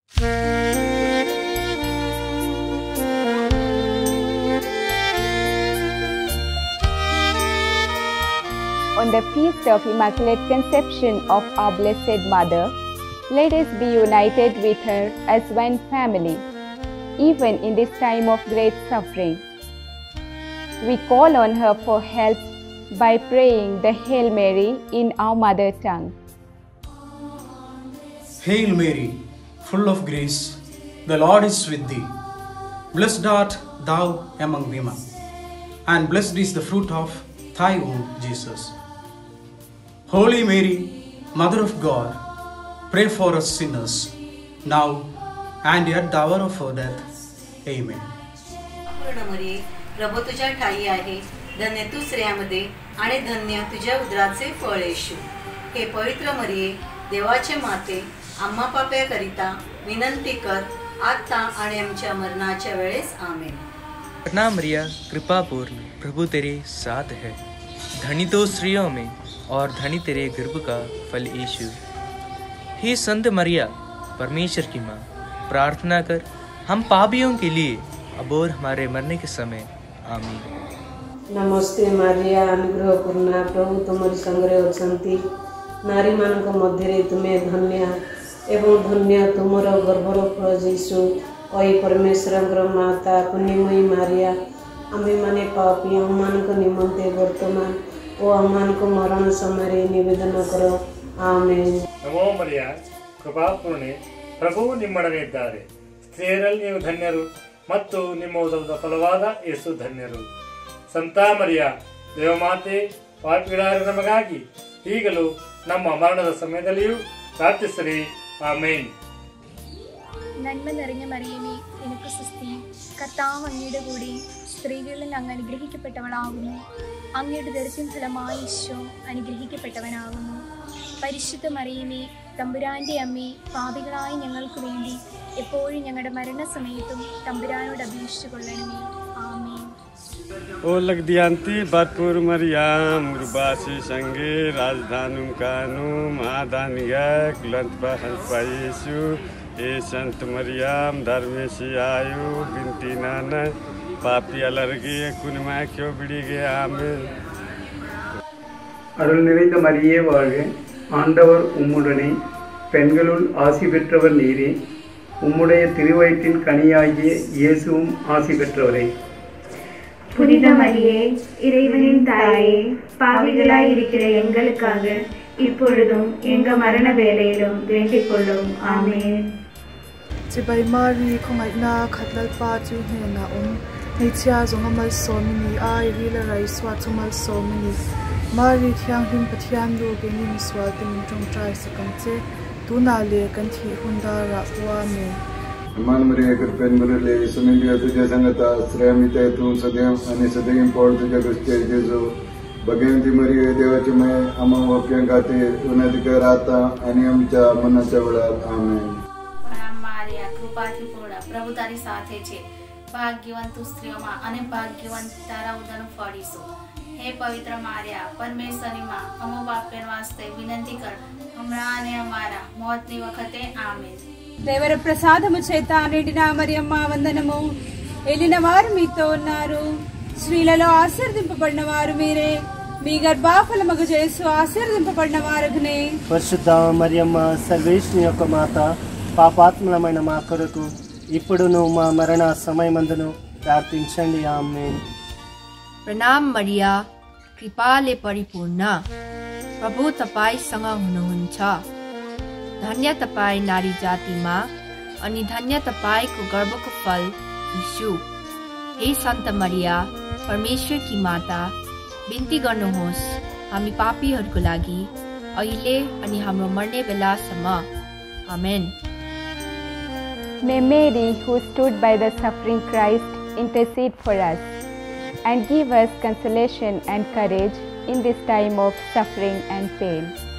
On the feast of Immaculate Conception of our Blessed Mother, let us be united with her as one family, even in this time of great suffering. We call on her for help by praying the Hail Mary in our mother tongue. Hail Mary, full of grace, the Lord is with thee. Blessed art thou among women, and blessed is the fruit of thy womb, Jesus. Holy Mary, Mother of God, pray for us sinners, now and at the hour of our death. Amen. प्रभू तुझ्या ठाई आहे, धन्य तू स्त्रियांमध्ये आणि धन्य तुझ्या उदराचे फळ येशू. हे पवित्र मरिये, देवाचे माते, आम्हा पाप्याकरिता विनंती कर, आता आणि आमच्या मरणाच्या वेळेस. आमेन. प्रणाम मरिया, कृपा पूर्ण, प्रभु तेरे साथ है, धनी तो स्त्रियों में और धनी तेरे गर्भ का फल यीशु. हे संत मरिया, परमेश्वर की माँ, प्रार्थना कर हम पापियों के लिए अब और हमारे मरने के समय. आमीन. नमस्ते मारिया, अनुग्रह पूर्णा, प्रभु तुमरी संगरे अछंती, नारी मानक मध्य तुम्हें धन्य एवं धन्य तुमर गर्भर फल जीशु. ओई परमेश्वर माता पुण्यमयी मारिया, आमे माने पापी आम निमंते वर्तमान और आम मरण समय निवेदन करो. आमेन. नमो मरिया, कृपा पूर्णे, प्रभु निಮ್ಮೊಡನೆ ಇದ್ದಾರೆ, ಸ್ತ್ರೀಯರಲ್ಲಿ ನೀವು ಧನ್ಯರು ಮತ್ತು ನಿಮ್ಮ ಉದರದ ಫಲವಾದ ಯೇಸು ಧನ್ಯರು. ಸಂತ ಮರಿಯ, ದೇವಮಾತೆ, ಪಾಪಿಗಳಾದ ನಮಗಾಗಿ ಈಗಲೂ ನಮ್ಮ ಮರಣದ ಸಮಯದಲ್ಲಿಯೂ ಪ್ರಾರ್ಥಿಸಿರಿ. ആമേൻ. നന്മ നിറഞ്ഞ മറിയമേ, നിനക്ക് സ്തുതി. കർത്താവ് അങ്ങയുടെ കൂടെ സ്ത്രീകളിൽ അങ്ങ് അനുഗ്രഹിക്കപ്പെട്ടവളാകുന്നു. അങ്ങയുടെ ദരിദ്രം ഫലമായ ഈശോ അനുഗ്രഹിക്കപ്പെട്ടവനാകുന്നു. പരിശുദ്ധ മറിയമേ, തമ്പുരാന്റെ അമ്മേ, പാപികളായ ഞങ്ങൾക്ക് വേണ്ടി എപ്പോഴും ഞങ്ങളുടെ മരണസമയത്തും തമ്പുരാനോട് അപേക്ഷിച്ചു കൊള്ളണമേ. ആമേൻ. ओ लगदियांती बातपुर मरियाम उर्बासी संगे राजधानुम कानुम आदानिया कुलंत हंसपायेसु ए संत मरियाम धर्मेशी आयु बिनती नान पापी अलर्गे कुनमा क्यों बिड़ीगे. आमेन. அருள் நிறைந்த மரியே வாழ்க, ஆண்டவர் உம்முடனே, பெண்களுள் ஆசி பெற்றவர் நீரே, உம்முடைய திருவயிற்றின் கனியாகிய இயேசுவும் ஆசி பெற்றவரே. புனித மரியே, இறைவனின் தாயே, பாவிகளாய் இருக்கிற எங்களுக்காக இப்பொழுதும் எங்க மரண வேளையிலும் வேண்டிக் கொள்ளும். ஆமென். Cibai Mari khongai na khatlal pa chu hena nichia zongamal somini ai rila rai swa chumal somini Mari thiang him pathian lu genin swa tin tong trai sakamche tuna le kan thi hundara wame. Man Maria कृपेन मुरले सुनिलिया तुझ्या संगता श्रेमिते तू सदैव आणि सदैव पोळ तुझ्या गोष्टी Jeju Bhagwanti मरिया देवाची my आम्हा वाक्यां गाते उन्नती कर आता आणि आमच्या मनाच्या वेळात. आमेन. મારિયા કૃપાથી પૂર્ણ, પ્રભુ તારી સાથે છે, ભાગ્યવાન તું સ્ત્રીઓમાં અને ભાગ્યવાન તારા ઉદરનું ફળ ઈસુ. હે પવિત્ર મારિયા, પરમેશ્વરની માં, અમો પાપ્યન વાસ્તે વિનંતી કર, હમણાં અને અમારા મોતની વખતે. આમેન. దేవర ప్రసాదము చేత నిండిన మరియమ్మ వందనము. ఏలిన వారు మీతో ఉన్నారు, స్త్రీలలో ఆశీర్వదింపబడిన వారు మీరే, మీ గర్భఫలమగు యేసు ఆశీర్వదింపబడిన వారగునే. పరిశుద్ధ మరియమ్మ, సర్వేశ్వరుని యొక్క మాత, పాపాత్ములమైన మా కొరకు ఇప్పుడును మా మరణ సమయమందును ప్రార్థించండి. ఆమేన్. प्रणाम मरिया, कृपाले परिपूर्ण, प्रभु तपाईसँग हुनुहुन्छ. धन्य तपाईँ नारी जातिमा अनि धन्य तपाईको गर्भको फल यीशु. हे सन्त मरिया, परमेश्वरकी माता, बिन्ती गर्नुहोस् हामी पापीहरूको लागि अहिले अनि हाम्रो मर्ने बेलासम्म. आमेन. May Mary, who stood by the suffering Christ, intercede for us and give us consolation and courage in this time of suffering and pain.